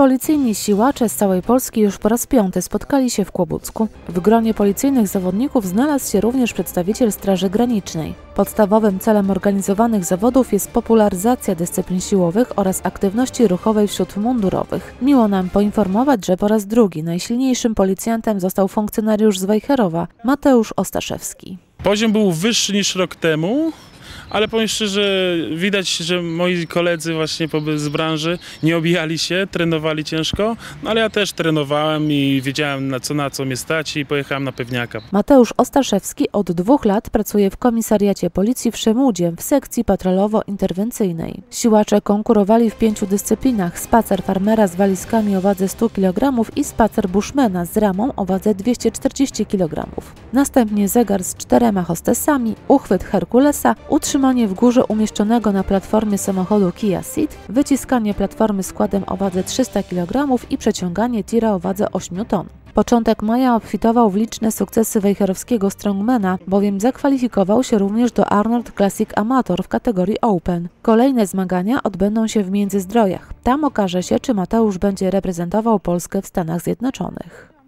Policyjni siłacze z całej Polski już po raz 5. spotkali się w Kłobucku. W gronie policyjnych zawodników znalazł się również przedstawiciel Straży Granicznej. Podstawowym celem organizowanych zawodów jest popularyzacja dyscyplin siłowych oraz aktywności ruchowej wśród mundurowych. Miło nam poinformować, że po raz drugi najsilniejszym policjantem został funkcjonariusz z Wejherowa, Mateusz Ostaszewski. Poziom był wyższy niż rok temu, ale powiem szczerze, widać, że moi koledzy właśnie z branży nie obijali się, trenowali ciężko, no ale ja też trenowałem i wiedziałem na co mnie stać i pojechałem na pewniaka. Mateusz Ostaszewski od 2 lat pracuje w komisariacie policji w Szemudzie w sekcji patrolowo-interwencyjnej. Siłacze konkurowali w 5 dyscyplinach: spacer farmera z walizkami o wadze 100 kg i spacer bushmana z ramą o wadze 240 kg. Następnie zegar z 4 hostessami, uchwyt Herkulesa, utrzymanie w górze umieszczonego na platformie samochodu Kia Ceed, wyciskanie platformy składem o wadze 300 kg i przeciąganie tira o wadze 8 ton. Początek maja obfitował w liczne sukcesy wejherowskiego strongmana, bowiem zakwalifikował się również do Arnold Classic Amateur w kategorii Open. Kolejne zmagania odbędą się w Międzyzdrojach. Tam okaże się, czy Mateusz będzie reprezentował Polskę w Stanach Zjednoczonych.